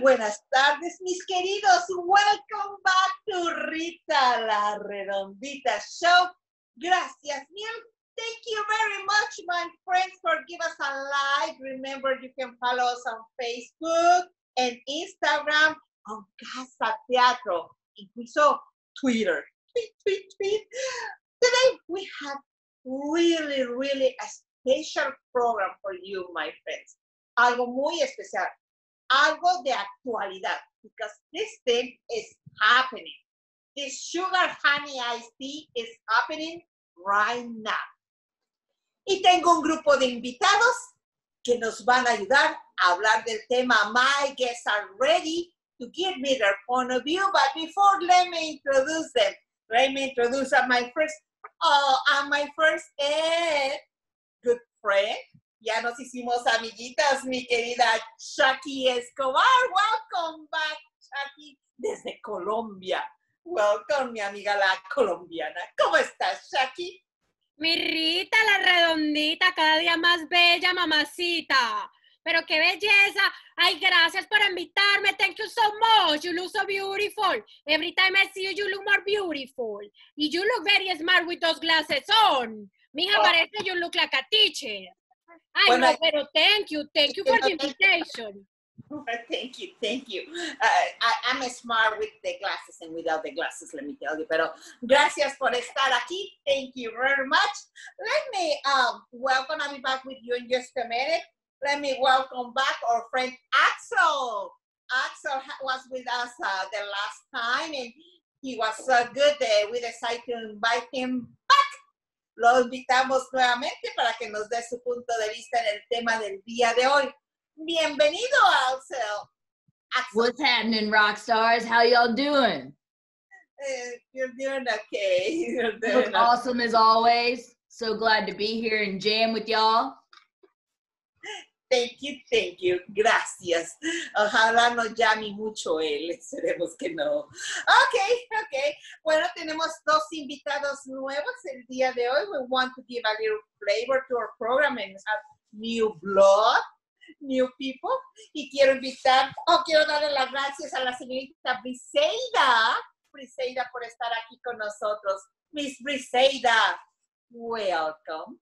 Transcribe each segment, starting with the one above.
buenas tardes, mis queridos. Welcome back to Rita La Redondita Show. Gracias, mil. Thank you very much, my friends, for giving us a like. Remember, you can follow us on Facebook and Instagram, on Casa Teatro, incluso Twitter. Tweet. Today, we have really a special program for you, my friends. Algo muy especial. Algo de actualidad, because this thing is happening. This sugar honey iced tea is happening right now. Y tengo un grupo de invitados que nos van a ayudar a hablar del tema. My guests are ready to give me their point of view, but before, let me introduce them. Let me introduce my first good friend. Ya nos hicimos amiguitas, mi querida Shaki Escobar. Welcome back, Shaki, desde Colombia. Welcome, mi amiga la colombiana. ¿Cómo estás, Shaki? Mi Rita, la redondita, cada día más bella, mamacita. Pero qué belleza. Ay, gracias por invitarme. Thank you so much. You look so beautiful. Every time I see you, you look more beautiful. You look very smart with those glasses on. Mija, parece you look like a teacher. Ay, bueno, no, pero thank you for the invitation. Thank you. I'm smart with the glasses and without the glasses, let me tell you. Pero gracias por estar aquí. Thank you very much. Let me welcome, I'll be back with you in just a minute. Let me welcome back our friend Axel. Axel was with us the last time, and he was so good that we decided to invite him back. Lo invitamos nuevamente para que nos dé su punto de vista en el tema del día de hoy. Bienvenido, Axel. What's happening, rock stars? How y'all doing? You're doing okay. You look awesome as always. So glad to be here and jam with y'all. Thank you. Gracias. Ojalá no llame mucho él. Esperemos que no. Okay. Bueno, tenemos dos invitados nuevos el día de hoy. We want to give a little flavor to our program and have new blood, new people. Y quiero darle las gracias a la señorita Briseida por estar aquí con nosotros. Miss Briseida, welcome.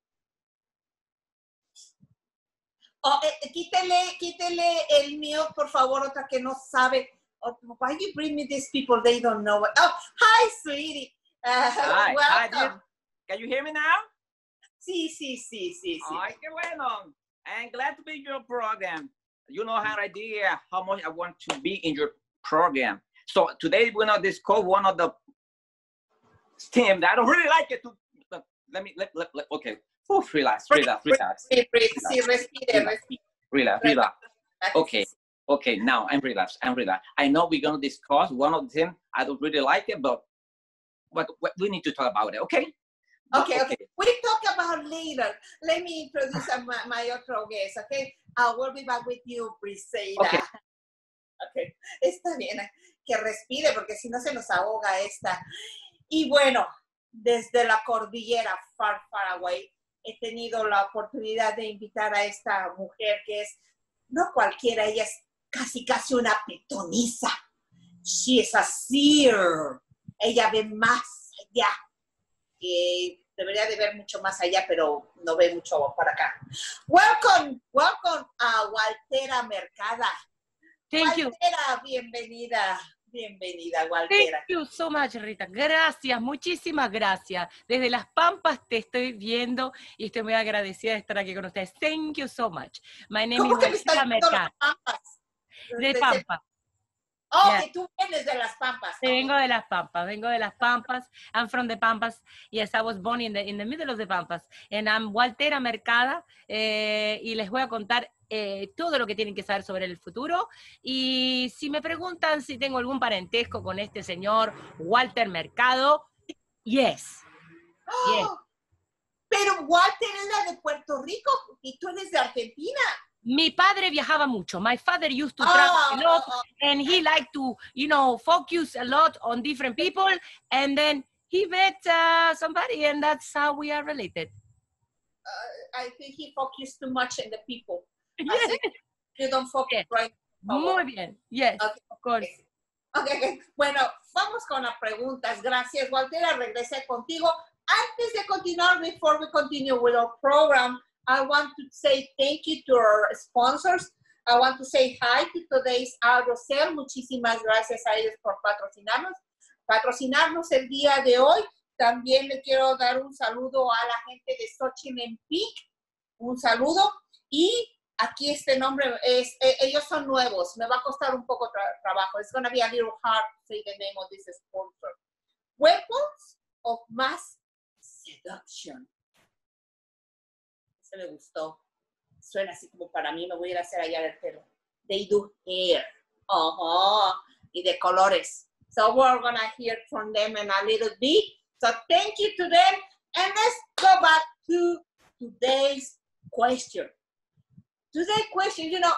Quítele el mío, por favor, otra que no sabe. Why you bring me these people? They don't know. Hi, sweetie. Hi, welcome. Can you hear me now? Sí. Ay, qué bueno. I'm glad to be in your program. You know how much I want to be in your program. So today we're going to discuss one of the themes that I don't really like it. Okay. Oof, relax. Sí, respire. Relax. Okay, now I'm relaxed. I know we're going to discuss one of them. I don't really like it, but we need to talk about it, okay? Okay. We'll talk about later. Let me introduce my other guest, okay? We'll be back with you, Briseida. Okay. Está bien, que respire, porque si no se nos ahoga esta. Y bueno, desde la cordillera, far away, he tenido la oportunidad de invitar a esta mujer que es, no cualquiera, ella es casi una pitonisa. She is a seer. Ella ve más allá. Debería de ver mucho más allá, pero no ve mucho para acá. Welcome a Waltera Mercada. Thank you. Waltera, bienvenida, Waltera. Thank you so much, Rita. Gracias, muchísimas gracias. Desde Las Pampas te estoy viendo y estoy muy agradecida de estar aquí con ustedes. Thank you so much. My name is Waltera Mercado. De Pampa. Yeah. Que tú vienes de Las Pampas. Vengo de Las Pampas. I'm from the Pampas. Yes, I was born in the middle of the Pampas. And I'm Waltera Mercada. Y les voy a contar todo lo que tienen que saber sobre el futuro. Y si me preguntan si tengo algún parentesco con este señor Walter Mercado, yes. Pero Walter era de Puerto Rico y tú eres de Argentina. Mi padre viajaba mucho. My father used to travel a lot, and he liked to, focus a lot on different people, and then he met somebody, and that's how we are related. I think he focused too much on the people. I think you don't focus right Muy bien. Yes, Okay. of course. Okay. Bueno, vamos con las preguntas. Gracias, Waltera. Regresé contigo. Antes de continuar, before we continue with our program, I want to say thank you to our sponsors. I want to say hi to today's AutoSale. Muchísimas gracias a ellos por patrocinarnos el día de hoy. También le quiero dar un saludo a la gente de Xochitl Peak. Un saludo. Y aquí este nombre, ellos son nuevos. Me va a costar un poco trabajo. It's going to be a little hard to say the name of this sponsor. Weapons of Mass Seduction. Se me gustó. Suena así como para mí. Me voy a ir a hacer allá el pelo. They do hair. Y de colores. So we're going to hear from them in a little bit. So thank you to them. And let's go back to today's question. Today's question, you know,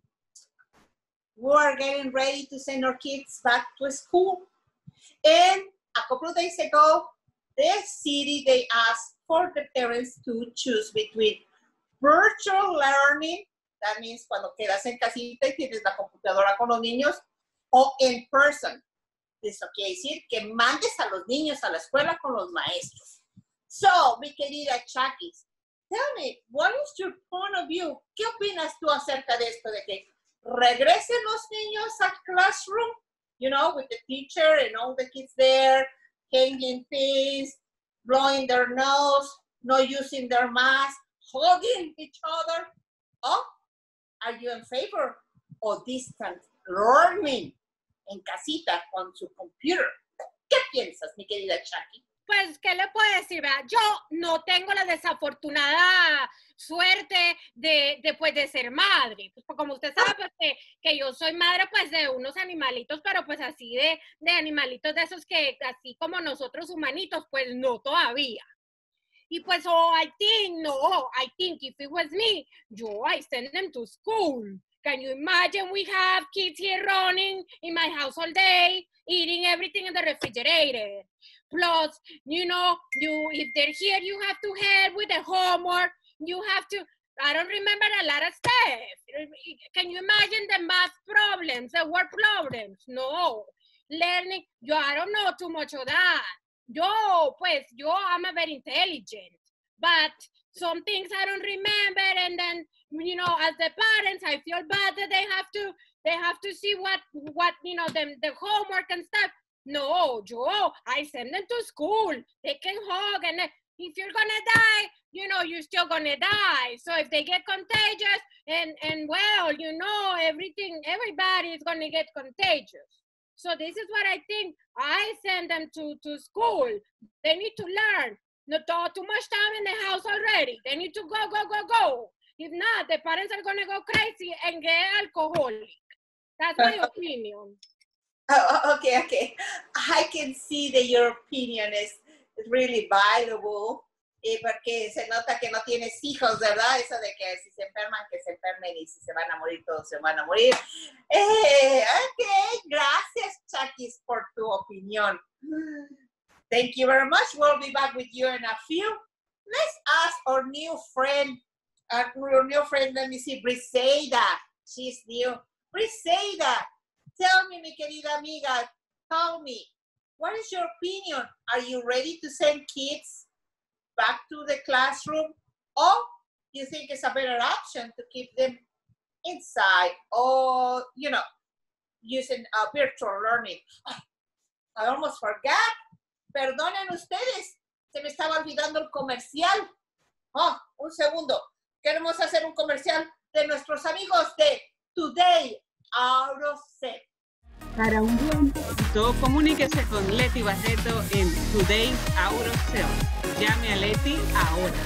we're getting ready to send our kids back to school. And a couple of days ago, the city, they asked for the parents to choose between virtual learning, that means cuando quedas en casita y tienes la computadora con los niños, o in person. Eso quiere decir que mandes a los niños a la escuela con los maestros. So, mi querida Chakis, tell me, what is your point of view? ¿Qué opinas tú acerca de esto de que regresen los niños al classroom, you know, with the teacher and all the kids there, hanging things, blowing their nose, not using their mask, hugging each other? Or are you in favor of distant learning en casita con su computer? ¿Qué piensas, mi querida Chucky? Pues, ¿qué le puedo decir? ¿Verdad? Yo no tengo la desafortunada suerte de ser madre. Pues, como usted sabe, pues, que yo soy madre, pues, de unos animalitos, pero, pues, así de animalitos de esos que, así como nosotros humanitos, pues, no todavía. Y, pues, I think if it was me, I send them to school. Can you imagine we have kids here running in my house all day, eating everything in the refrigerator? Plus, you know, if they're here, you have to help with the homework. You have to, I don't remember a lot of stuff. Can you imagine the math problems, the word problems? No. Learning, I don't know too much of that. I'm a very intelligent, but some things I don't remember, and then, you know, as the parents, I feel bad that they have to see what you know, the homework and stuff. No, I send them to school. They can hug, and if you're gonna die, you know, you're still gonna die. So if they get contagious, and well, you know, everybody is gonna get contagious. So this is what I think. I send them to school. They need to learn. Not too much time in the house already. They need to go. If not, the parents are gonna go crazy and get alcoholic. That's my opinion. Okay. I can see that your opinion is really valuable, porque se nota que no tienes hijos, ¿verdad? Eso de que si se enferman, que se enfermen, y si se van a morir, todos se van a morir. Okay, gracias, Chakis, por tu opinión. Thank you very much. We'll be back with you in a few. Let's ask our new friend, let me see, Briseida. She's new. Briseida, tell me, mi querida amiga, tell me, what is your opinion? Are you ready to send kids back to the classroom? Or do you think it's a better option to keep them inside, or, you know, using virtual learning? I almost forgot. Perdonen ustedes, se me estaba olvidando el comercial. Un segundo. Queremos hacer un comercial de nuestros amigos de Today AutoSale. Para un buen éxito, comuníquese con Leti Barreto en Today AutoSale. Llame a Leti ahora.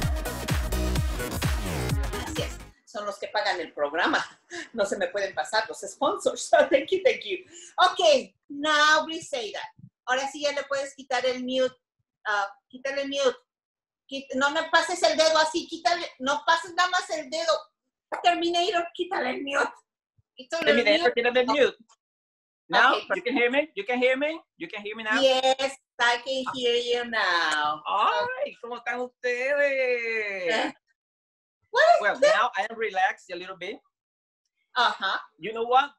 Gracias. Son los que pagan el programa. No se me pueden pasar los sponsors. So thank you. Okay, now please say that. Ahora sí ya le puedes quitar el mute. Quítale el mute. No me pases el dedo así. Quítale. No pases nada más el dedo. Terminator, quítale el mute. Terminator, quítale el mute. Now, Okay, you can hear me? You can hear me? You can hear me now? Yes, I can hear you now. Ay, ¿cómo están ustedes? What is Well, that? now I am relaxed a little bit. Uh-huh. You know what?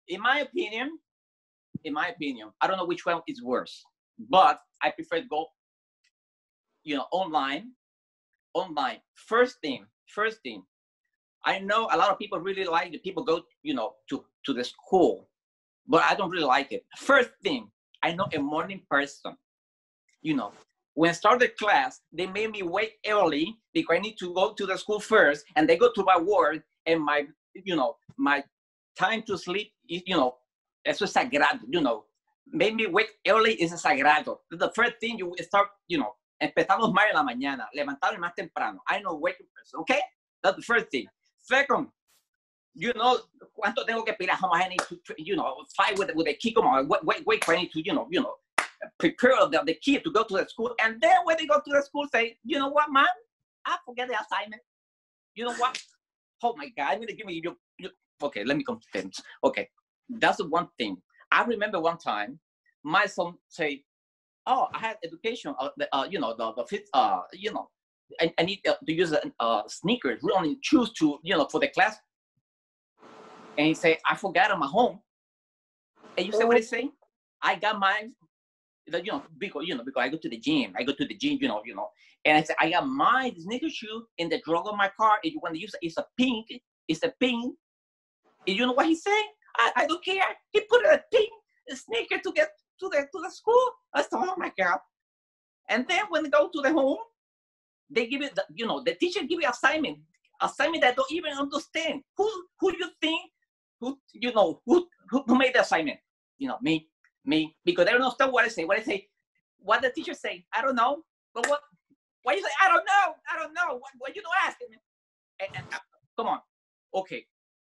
in my opinion, I don't know which one is worse, but I prefer to go, online. First thing. I know a lot of people really like the people go, to the school, but I don't really like it. First thing, I know a morning person. When I started class, they made me wake early because I need to go to the school first, and they go to my work, and my time to sleep is, eso es sagrado, Made me wake early is sagrado. The first thing you start, empezamos más en la mañana, levantarme más temprano. I know waking person, okay? That's the first thing. Second, cuánto tengo que esperar, how much I need to, fight with the kid, come on, wait, I need to, prepare the kid to go to the school. And then when they go to the school, say, you know what, man? I forget the assignment. You know what? Oh my God, I'm going to give me okay, let me continue. Okay, that's the one thing. I remember one time, my son say, oh, I had education, the fifth, I need to use sneakers. We only choose to, for the class. And he say, I forgot them at home. And you say, what he say? I got mine, because I go to the gym. And I say, I got my sneaker shoe in the drawer of my car. If you want to use it, it's a pink. And you know what he say? I don't care. He put a pink sneaker to get to the school. I thought, oh my God. And then when they go to the home, they give it, the teacher give you assignment that I don't even understand. Who you think, who made the assignment? Me, because they don't understand what I say. What the teacher say, I don't know. But why you say, I don't know. What you don't ask me? And come on. Okay.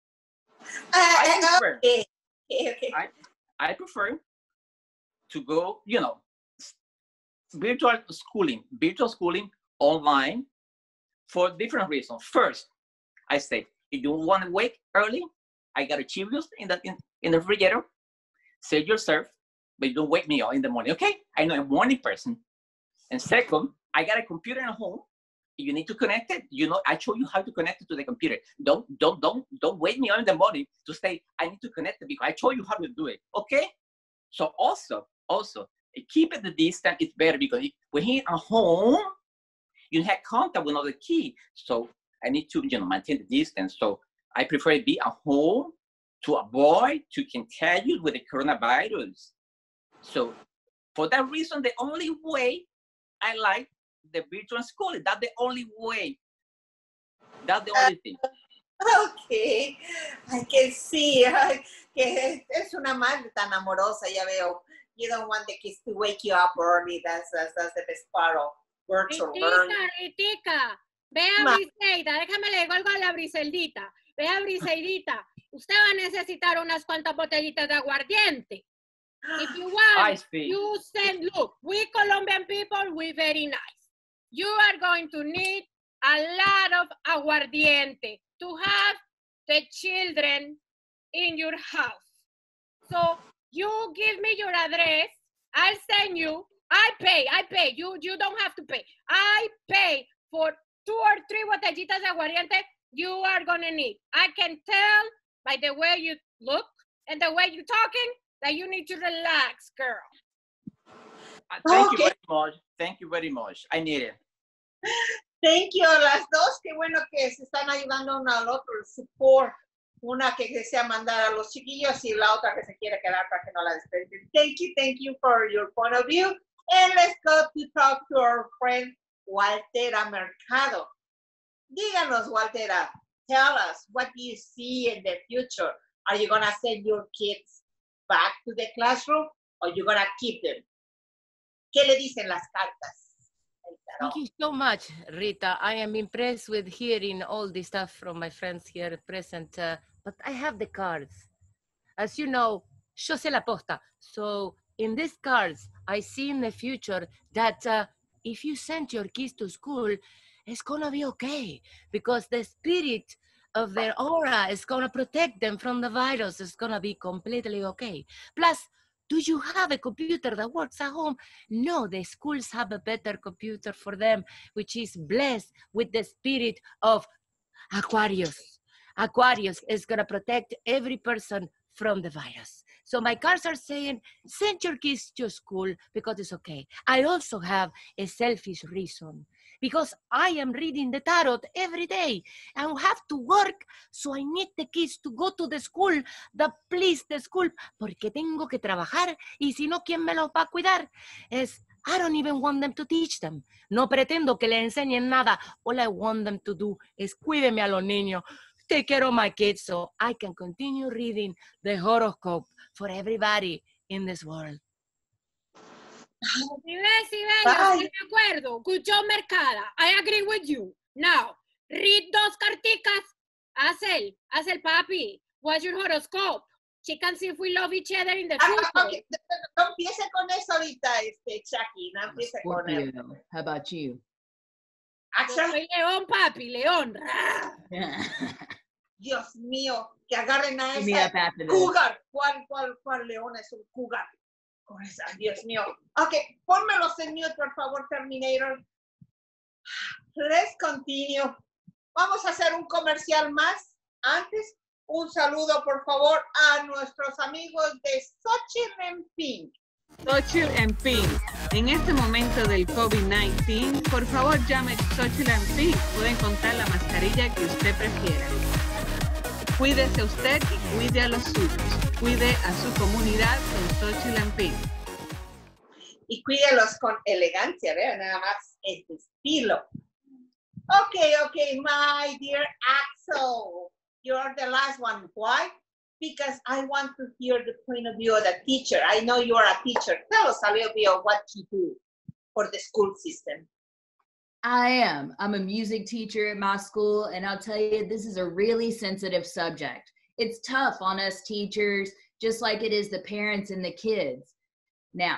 Okay. I prefer to go, virtual schooling online for different reasons. First, I say, if you want to wake early, I got a Cheerios in the refrigerator. Save yourself, but don't wake me up in the morning, okay? I know I'm a morning person. And second, I got a computer at home. You need to connect it. I show you how to connect it to the computer. Don't wake me up in the morning to say I need to connect it because I show you how to do it. Okay? So also keep it the distance is better because when he's at home, you have contact with another kid. So I need to maintain the distance. So I prefer to be at home to avoid to contagious with the coronavirus. So for that reason, the only way I like the virtual schooling. That's the only way. That's the only thing. Okay, I can see que es una madre tan amorosa, ya veo. You don't want the kids to wake you up early. That's the best part of virtual learning. Ritica, vea Briseida, déjame le digo algo a la Briseldita. Vea Briseidita, usted va a necesitar unas cuantas botellitas de aguardiente. If you want, you send, look, we Colombian people, we very nice. You are going to need a lot of aguardiente to have the children in your house. So you give me your address, I'll send you, I pay, you don't have to pay. I pay for 2 or 3 botellitas de aguardiente you are gonna need. I can tell by the way you look and the way you're talking that you need to relax, girl. Thank you very much. Thank you very much. I need it. Thank you, las dos. Qué bueno que se están ayudando uno al otro, el support. Una que desea mandar a los chiquillos y la otra que se quiere quedar para que no la despeguen. Thank you for your point of view. And let's go to talk to our friend Waltera Mercado. Díganos, Waltera, tell us, what do you see in the future? Are you going to send your kids back to the classroom or you're going to keep them? ¿Qué le dicen las cartas? Thank you so much, Rita. I am impressed with hearing all this stuff from my friends here present, but I have the cards. As you know, yo sé la posta. So in these cards, I see in the future that if you send your kids to school, it's gonna be okay because the spirit of their aura is gonna protect them from the virus. It's gonna be completely okay. Plus, do you have a computer that works at home? No, the schools have a better computer for them, which is blessed with the spirit of Aquarius. Aquarius is gonna protect every person from the virus. So my cards are saying, send your kids to school because it's okay. I also have a selfish reason because I am reading the tarot every day and have to work. So I need the kids to go to the school, the school, porque tengo que trabajar y si no, ¿quién me los va a cuidar? I don't even want them to teach them. No pretendo que le enseñen nada. All I want them to do is cuídeme a los niños. Take care of my kids so I can continue reading the horoscope for everybody in this world. Si ves, yo estoy de acuerdo. Good job, Mercada. I agree with you. Now, read dos carticas. Haz el papi. What's your horoscope? She can see if we love each other in the future. Okay. No empiece con eso ahorita, Chucky. No empiece con eso. How about you? Yo soy león, papi, león. Dios mío, que agarren a Give me ese up after this. cougar. ¿Cuál león es un cougar? Con esa, Dios mío. Ok, pónmelos en mute, por favor, Terminator. Let's continue. Vamos a hacer un comercial más. Antes, un saludo, por favor, a nuestros amigos de Xochitl en Pink. Xochitl en Pink. En este momento del COVID-19, por favor llame Xochitl en Pink. Pueden encontrar la mascarilla que usted prefiera. Cuídese usted y cuide a los suyos. Cuide a su comunidad con Xochitl en Pink. Y cuídelos con elegancia, vean nada más este estilo. Okay, my dear Axel, you're the last one. Why? Because I want to hear the point of view of the teacher. I know you are a teacher. Tell us a little bit of what you do for the school system. I'm a music teacher at my school, and I'll tell you, this is a really sensitive subject. It's tough on us teachers, just like it is the parents and the kids. Now,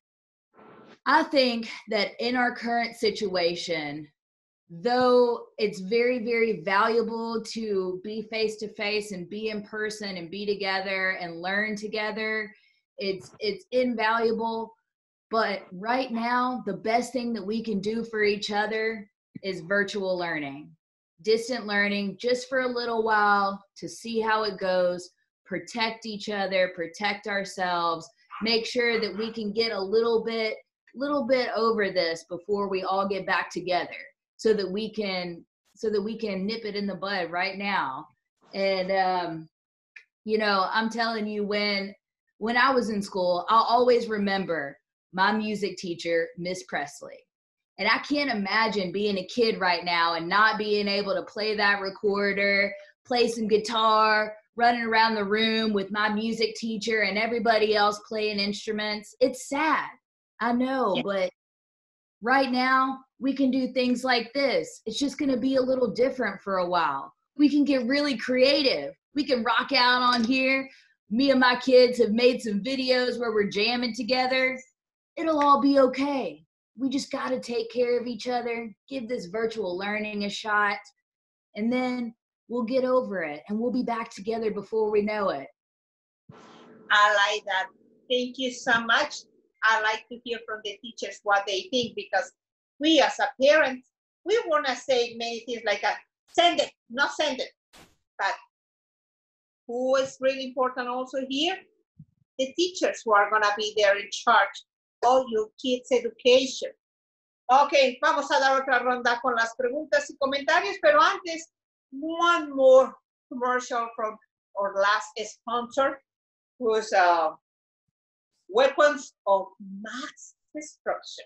I think that in our current situation, though it's very, very valuable to be face-to-face and be in person and be together and learn together, it's invaluable. But right now, the best thing that we can do for each other is virtual learning, distant learning, just for a little while to see how it goes, protect each other, protect ourselves, make sure that we can get a little bit over this before we all get back together, so that we can nip it in the bud right now. And I'm telling you, when I was in school, I'll always remember my music teacher, Miss Presley. And I can't imagine being a kid right now and not being able to play that recorder, play some guitar, running around the room with my music teacher and everybody else playing instruments. It's sad, I know, yeah. But right now we can do things like this. It's just going to be a little different for a while. We can get really creative. We can rock out on here. Me and my kids have made some videos where we're jamming together. It'll all be okay. We just got to take care of each other, give this virtual learning a shot, and then we'll get over it and we'll be back together before we know it. I like that. Thank you so much. I like to hear from the teachers what they think, because we as a parent, we want to say many things like send it, not send it. But who is really important also here? The teachers who are going to be there in charge of your kids' education. Ok, vamos a dar otra ronda con las preguntas y comentarios, pero antes, one more commercial from our last sponsor, who's Weapons of Mass Destruction.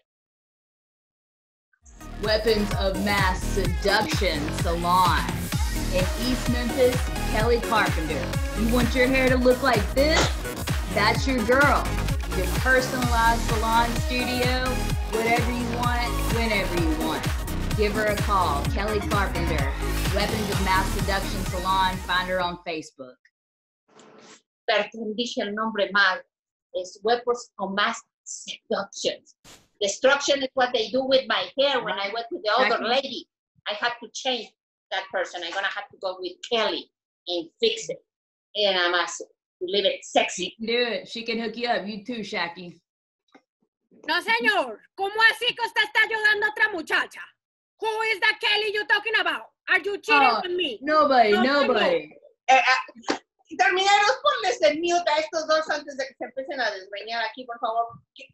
Weapons of Mass Seduction Salon. In East Memphis, Kelly Carpenter. You want your hair to look like this? That's your girl. Your personalized salon studio, whatever you want, whenever you want. Give her a call. Kelly Carpenter, Weapons of Mass Seduction Salon. Find her on Facebook. Perdón, dije el nombre mal. Es Weapons of Mass Seduction. Destruction is what they do with my hair when I went to the other lady. I had to change that person. I'm going to have to go with Kelly and fix it. And I'm asking to leave it sexy. She can do it. She can hook you up. You too, Shaki. No, señor. ¿Cómo así que usted está ayudando a otra muchacha? Who is that Kelly you talking about? Are you cheating with me? Nobody. Terminaros, ponles en mute a estos dos antes de que se empiecen a desgreñar aquí, por favor.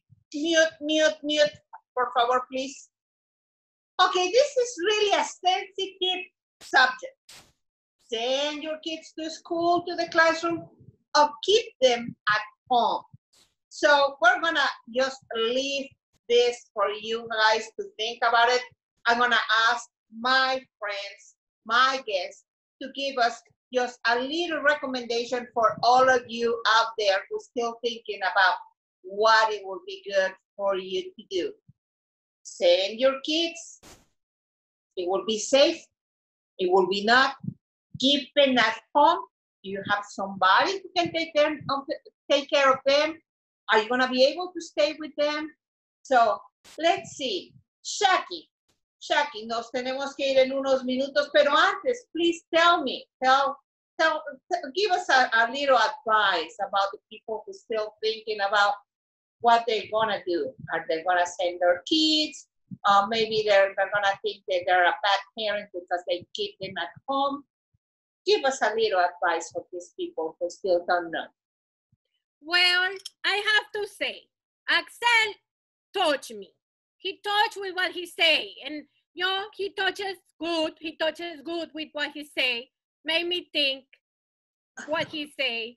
Mute, por favor, please. Okay, this is really a sensitive subject. Send your kids to school, to the classroom, or keep them at home. So we're gonna just leave this for you guys to think about it. I'm gonna ask my friends, my guests, to give us just a little recommendation for all of you out there who's still thinking about what it would be good for you to do. Send your kids. It will be safe. It will be not. Keep them at home. You have somebody who can take care of them. Are you gonna be able to stay with them? So let's see. Shaki, nos tenemos que ir en unos minutos, pero antes, please tell me, give us a little advice about the people who are still thinking about what they're gonna do. Are they gonna send their kids? Maybe they're gonna think that they're a bad parent because they keep them at home. Give us a little advice for these people who still don't know. Well, I have to say, Axel touched me. He touched with what he say, and he touches good. He touches good with what he say. Made me think what he say.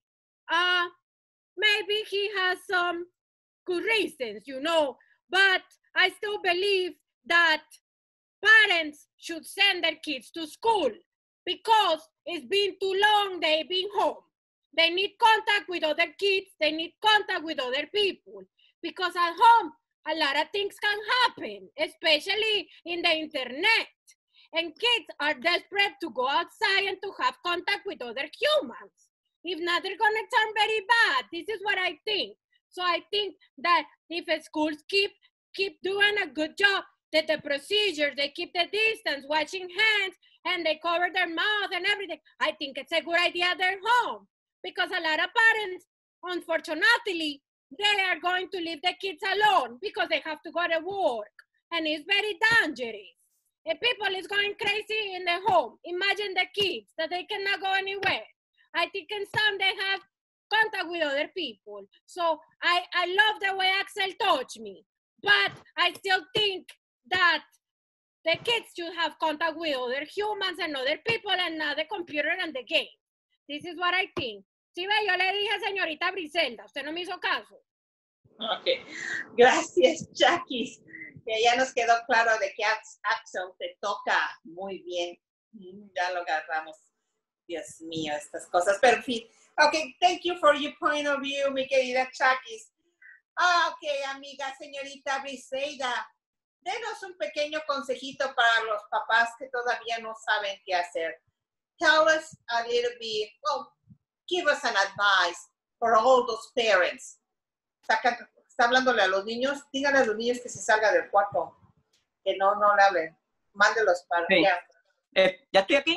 Maybe he has some good reasons, but I still believe that parents should send their kids to school because it's been too long they've been home. They need contact with other kids. They need contact with other people because at home, a lot of things can happen, especially in the internet. And kids are desperate to go outside and to have contact with other humans. If not, they're going to turn very bad. This is what I think. So I think that if schools keep doing a good job, that the procedures, they keep the distance, washing hands, and they cover their mouth and everything, I think it's a good idea they're home. Because a lot of parents, unfortunately, they are going to leave the kids alone because they have to go to work. And it's very dangerous. And people is going crazy in the home. Imagine the kids that they cannot go anywhere. I think in some they have contact with other people. So I love the way Axel touched me. But I still think that the kids should have contact with other humans and other people and not the computer and the game. This is what I think. Sí, ve, yo le dije, señorita Briselda, usted no me hizo caso. Ok, gracias, Jackie. Que ya nos quedó claro de que Axel te toca muy bien. Ya lo agarramos. Dios mío, estas cosas. Pero en fin. Ok, thank you for your point of view, mi querida Jackie. Ok, amiga, señorita Briselda, denos un pequeño consejito para los papás que todavía no saben qué hacer. Tell us a little bit, give us an advice for all those parents. Está hablándole a los niños, díganle a los niños que se salga del cuarto, que no le hablen, mándelos para allá. ¿Ya estoy aquí?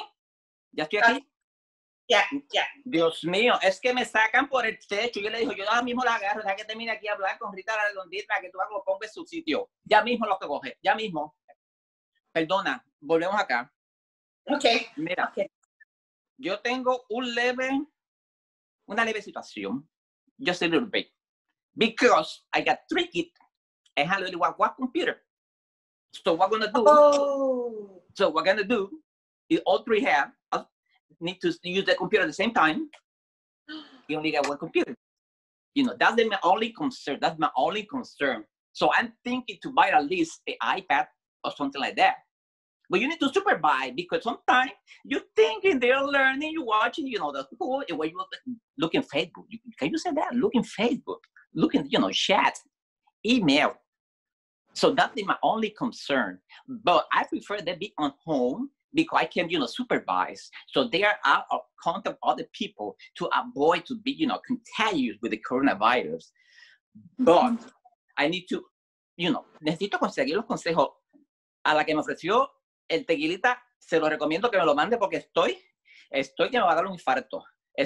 Ya. Dios mío, es que me sacan por el techo. Yo le digo, yo ahora mismo la agarro, deja que termine aquí a hablar con Rita la Redondita, que tú lo pongas en su sitio. Ya mismo lo que coge, ya mismo. Perdona, volvemos acá. Ok. Mira, yo tengo una leve situación. Just a little bit. Because I got 3 kids and have only one computer. So what we're gonna do is all 3 need to use the computer at the same time. You only get 1 computer. That's my only concern. So I'm thinking to buy at least an iPad or something like that. But you need to supervise because sometimes you're thinking they're learning, you're watching, the school, when you look in Facebook. Can you say that? Look in Facebook, look in, chat, email. So that's my only concern. But I prefer they be on home because I can, supervise. So they are out of contact with other people to avoid to be, contagious with the coronavirus. But I need to, necesito conseguir los consejos. A la que me ofreció el tequilita, se lo recomiendo que me lo mande porque estoy que me va a dar un infarto.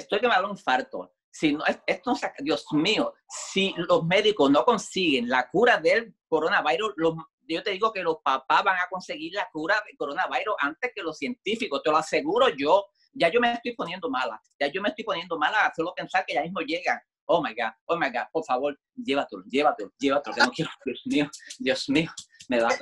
Si no, Dios mío, si los médicos no consiguen la cura del coronavirus, yo te digo que los papás van a conseguir la cura del coronavirus antes que los científicos. Te lo aseguro yo, Ya yo me estoy poniendo mala. Ya yo me estoy poniendo mala a solo pensar que ya mismo llegan. Oh my God, por favor, llévatelo, que no quiero, Dios mío, me va.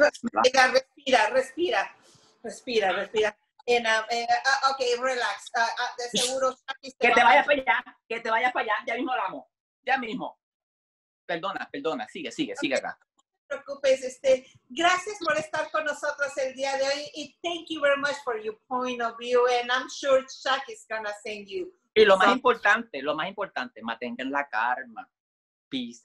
Respira. Ok, relax. De seguro, que te vayas para allá, ya mismo hablamos, ya mismo. Perdona, sigue acá. No te preocupes, gracias por estar con nosotros el día de hoy y thank you very much for your point of view and I'm sure Chuck is gonna send you. Y lo más importante, mantengan la calma. Peace.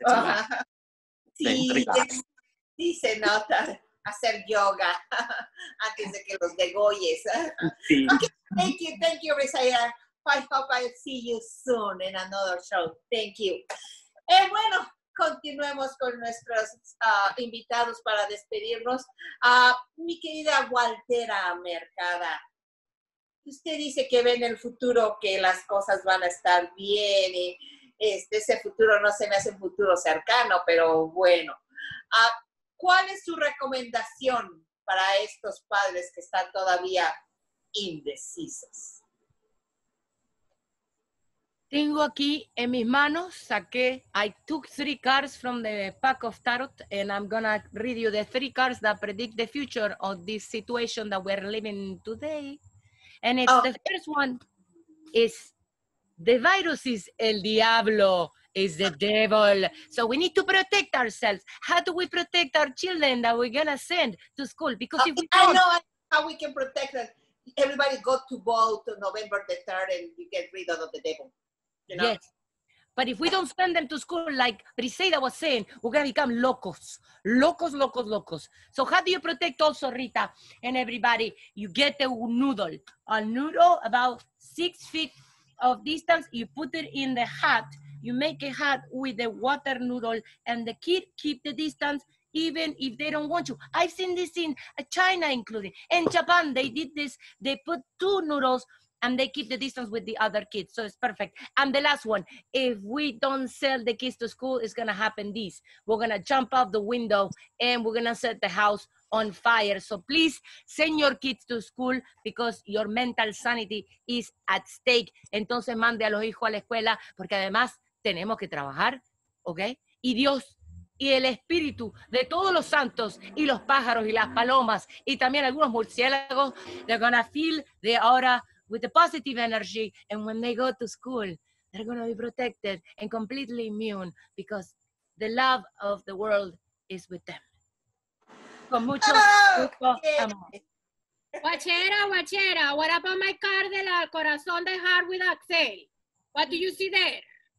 Sí se nota hacer yoga antes de que los degolles. Sí. Okay, thank you, Risaida. I hope I'll see you soon in another show. Thank you. Bueno, continuemos con nuestros invitados para despedirnos. Mi querida Waltera Mercada, usted dice que ve en el futuro que las cosas van a estar bien y ese futuro no se me hace un futuro cercano, pero bueno. ¿Cuál es su recomendación para estos padres que están todavía indecisos? Tengo aquí en mis manos, I took 3 cards from the pack of tarot and I'm gonna read you the 3 cards that predict the future of this situation that we're living today. And it's the first one is, the virus is el diablo, is the devil. So we need to protect ourselves. How do we protect our children that we're gonna send to school? Because if we don't, I know how we can protect them. Everybody go to vote on November the 3rd and you get rid of the devil. You know? Yes. But if we don't send them to school, like Briseida was saying, we're going to become locos. Locos. So how do you protect also, Rita and everybody? You get a noodle about 6 feet of distance. You put it in the hat. You make a hat with the water noodle, and the kid keep the distance even if they don't want to. I've seen this in China, including. In Japan, they did this. They put 2 noodles and they keep the distance with the other kids. So it's perfect. And the last one, if we don't send the kids to school, it's gonna happen this. We're gonna jump out the window and we're gonna set the house on fire. So please send your kids to school because your mental sanity is at stake. Entonces mande a los hijos a la escuela porque además tenemos que trabajar, ¿ok? Y Dios y el espíritu de todos los santos y los pájaros y las palomas y también algunos murciélagos, they're gonna feel the aura with the positive energy, and when they go to school, they're going to be protected and completely immune because the love of the world is with them. Con mucho gusto, amor. Guachera, what about my card de la Corazón de Heart with Axel? What do you see there?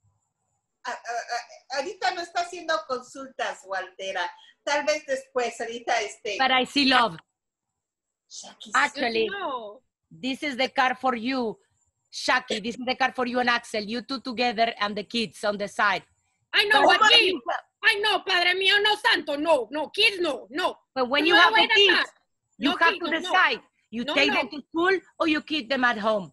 Ahorita no está haciendo consultas, Waltera. Tal vez después, ahorita But I see love. Actually, No. this is the card for you, Shaki. This is the card for you and Axel. You two together and the kids on the side. I know what kids. I know, Padre mío, no santo. No, kids, no. But when you have the kids, you have to decide. You take them to school or you keep them at home.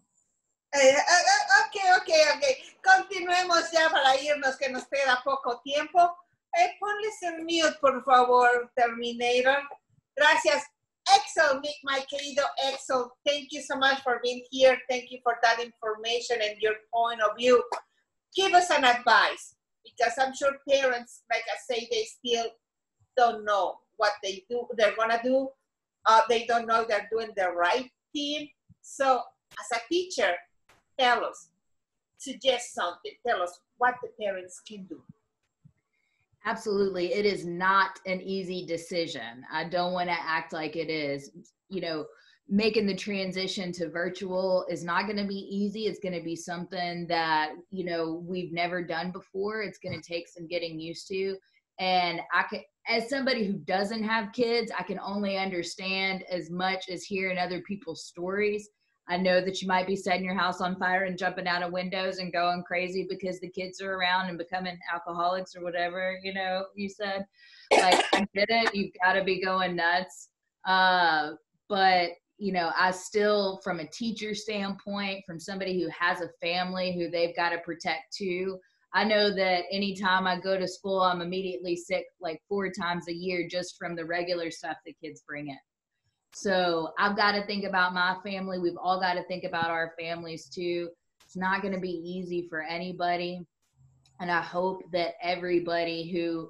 Ok. Continuemos ya para irnos, que nos queda poco tiempo. Ponles el mute, por favor, Terminator. Gracias. Excel, my querido Excel, thank you so much for being here. Thank you for that information and your point of view. Give us an advice, because I'm sure parents, like I say, they still don't know what they're gonna do. They don't know they're doing the right thing. So as a teacher, tell us, suggest something, tell us what the parents can do. Absolutely. It is not an easy decision. I don't want to act like it is. Making the transition to virtual is not going to be easy. It's going to be something that, we've never done before. It's going to take some getting used to. And as somebody who doesn't have kids, I can only understand as much as hearing other people's stories. I know that you might be setting your house on fire and jumping out of windows and going crazy because the kids are around and becoming alcoholics or whatever, you said. Like, I get it. You've got to be going nuts. But, I still, from a teacher standpoint, from somebody who has a family who they've got to protect too, I know that anytime I go to school, I'm immediately sick like 4 times a year just from the regular stuff the kids bring in. So I've got to think about my family. We've all got to think about our families too. It's not going to be easy for anybody. And I hope that everybody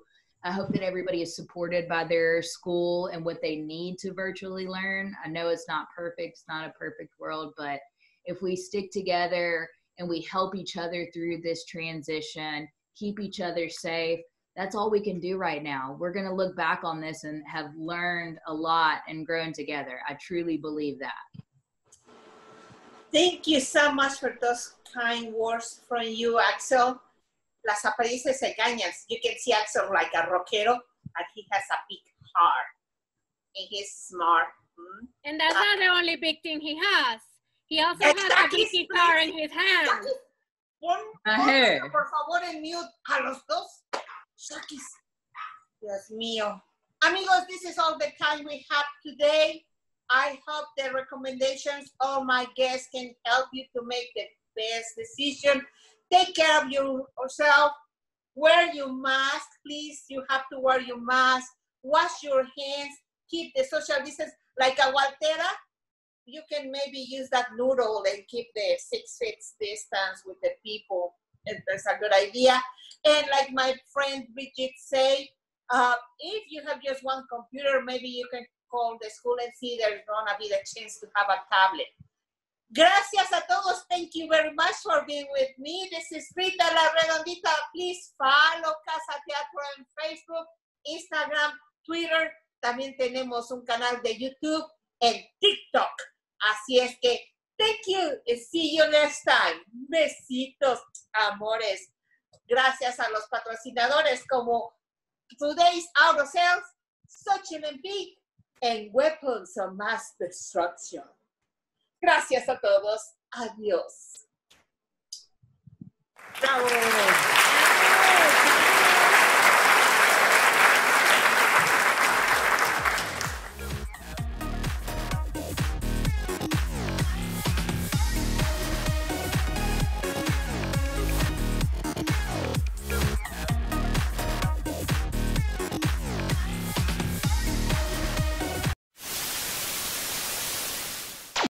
is supported by their school and what they need to virtually learn. I know it's not perfect. It's not a perfect world, but if we stick together and we help each other through this transition, keep each other safe, that's all we can do right now. We're going to look back on this and have learned a lot and grown together. I truly believe that. Thank you so much for those kind words from you, Axel. Las apariencias se engañan. You can see Axel like a rockero, and he has a big heart, and he's smart. And that's not the only big thing he has. He also has a big guitar in his hand. Por favor, en mute a los dos. Shakis. Dios mío. Amigos, this is all the time we have today. I hope the recommendations of my guests can help you to make the best decision. Take care of yourself. Wear your mask, please. You have to wear your mask. Wash your hands. Keep the social distance. Like a Waltera, you can maybe use that noodle and keep the 6 feet distance with the people. That's a good idea. And like my friend Bridget say, if you have just one computer, maybe you can call the school and see there's gonna be the chance to have a tablet. Gracias a todos. Thank you very much for being with me. This is Rita La Redondita. Please follow Casa Teatro en Facebook, Instagram, Twitter. También tenemos un canal de YouTube en TikTok. Así es que, thank you and see you next time. Besitos, amores. Gracias a los patrocinadores como Today's Auto Sales, Xochitl and Pete, and Weapons of Mass Destruction. Gracias a todos. Adiós. ¡Bravo!